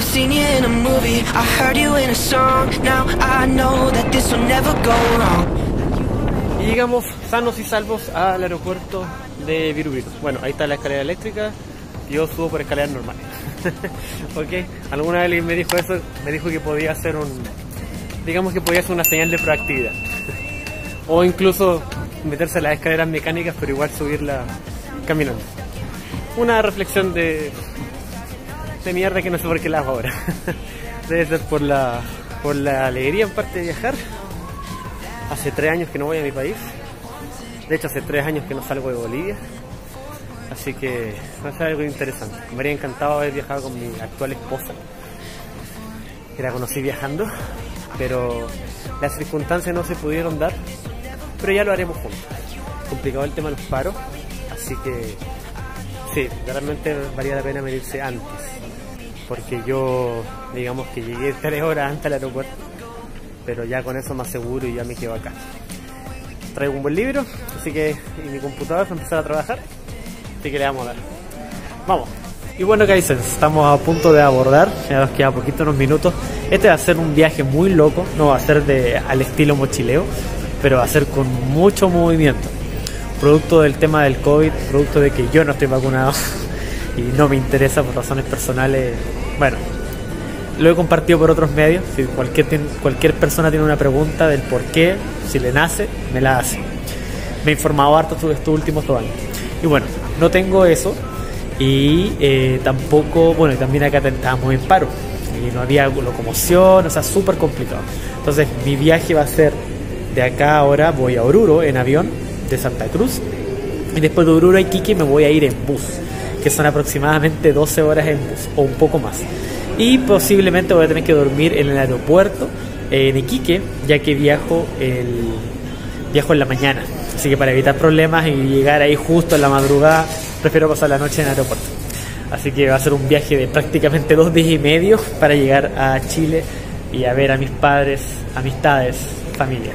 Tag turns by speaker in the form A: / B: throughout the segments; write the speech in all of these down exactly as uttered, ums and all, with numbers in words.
A: seen you in a movie, I heard you in a song. Now I know that this will never go wrong.
B: Y llegamos sanos y salvos al aeropuerto de Viru. Bueno, ahí está la escalera eléctrica. Yo subo por escaleras normales. Ok, alguna vez me dijo eso, me dijo que podía hacer un, digamos que podía ser una señal de proactividad. O incluso meterse a las escaleras mecánicas, pero igual subirla caminando. Una reflexión de, de mierda que no sé por qué la hago ahora. Debe ser por la, por la alegría en parte de viajar. Hace tres años que no voy a mi país. De hecho, hace tres años que no salgo de Bolivia. Así que va a ser algo interesante. Me habría encantado haber viajado con mi actual esposa, que la conocí viajando, pero las circunstancias no se pudieron dar. Pero ya lo haremos juntos. Complicado el tema de los paros, así que sí, realmente valía la pena venirse antes, porque yo, digamos que llegué tres horas antes al aeropuerto, pero ya con eso más seguro y ya me quedo acá. Traigo un buen libro, así que y mi computador para empezar a trabajar, así que le vamos a dar. Vamos. Y bueno, Kaizens, estamos a punto de abordar, ya nos queda poquito, unos minutos. Este va a ser un viaje muy loco, no va a ser de al estilo mochileo, pero va a ser con mucho movimiento. Producto del tema del COVID, producto de que yo no estoy vacunado y no me interesa por razones personales. Bueno, lo he compartido por otros medios. Si cualquier, cualquier persona tiene una pregunta del por qué, si le nace, me la hace. Me he informado harto estos últimos dos años. Y bueno, no tengo eso. Y eh, tampoco, bueno, y también acá estábamos en paro. Y no había locomoción, o sea, súper complicado. Entonces, mi viaje va a ser de acá ahora, voy a Oruro en avión de Santa Cruz. Y después de Oruro a Iquique me voy a ir en bus, que son aproximadamente doce horas en bus, o un poco más. Y posiblemente voy a tener que dormir en el aeropuerto en Iquique, ya que viajo, el, viajo en la mañana. Así que para evitar problemas y llegar ahí justo en la madrugada, prefiero pasar la noche en el aeropuerto. Así que va a ser un viaje de prácticamente dos días y medio para llegar a Chile y a ver a mis padres, amistades, familia.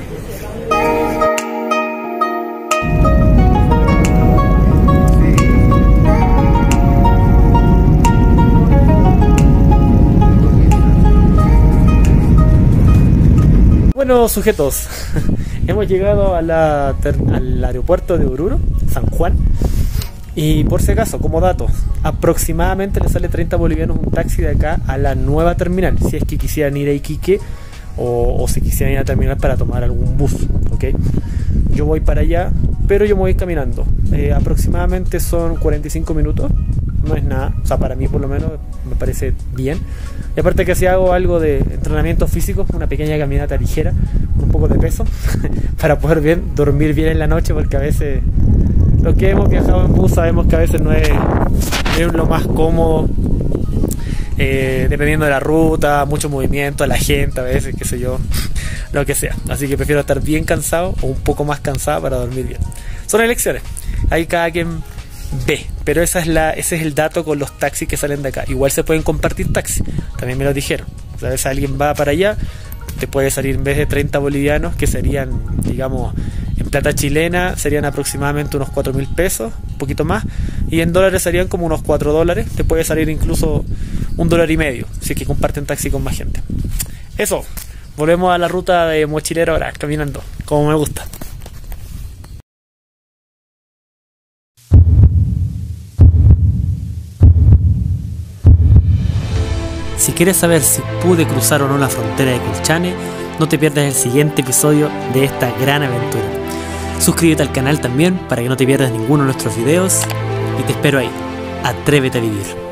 B: Bueno, sujetos, hemos llegado a la, al aeropuerto de Oruro, San Juan. Y por si acaso, como dato, aproximadamente le sale treinta bolivianos un taxi de acá a la nueva terminal, si es que quisieran ir a Iquique o, o si quisieran ir a la terminal para tomar algún bus, ¿ok? Yo voy para allá, pero yo me voy caminando. Eh, aproximadamente son cuarenta y cinco minutos, no es nada, o sea, para mí por lo menos me parece bien. Y aparte que si hago algo de entrenamiento físico, una pequeña caminata ligera, con un poco de peso, para poder bien dormir bien en la noche, porque a veces los que hemos viajado en bus sabemos que a veces no es, es lo más cómodo, eh, dependiendo de la ruta, mucho movimiento, la gente a veces, qué sé yo, lo que sea. Así que prefiero estar bien cansado o un poco más cansado para dormir bien. Son elecciones, ahí cada quien ve, pero esa es la, ese es el dato con los taxis que salen de acá. Igual se pueden compartir taxis, también me lo dijeron. O sea, a veces alguien va para allá, te puede salir en vez de treinta bolivianos, que serían, digamos, en plata chilena serían aproximadamente unos cuatro mil pesos, un poquito más, y en dólares serían como unos cuatro dólares, te puede salir incluso un dólar y medio, si es que comparten taxi con más gente. Eso, volvemos a la ruta de mochilero ahora, caminando, como me gusta. Si quieres saber si pude cruzar o no la frontera de Colchane, no te pierdas el siguiente episodio de esta gran aventura. Suscríbete al canal también para que no te pierdas ninguno de nuestros videos y te espero ahí. Atrévete a vivir.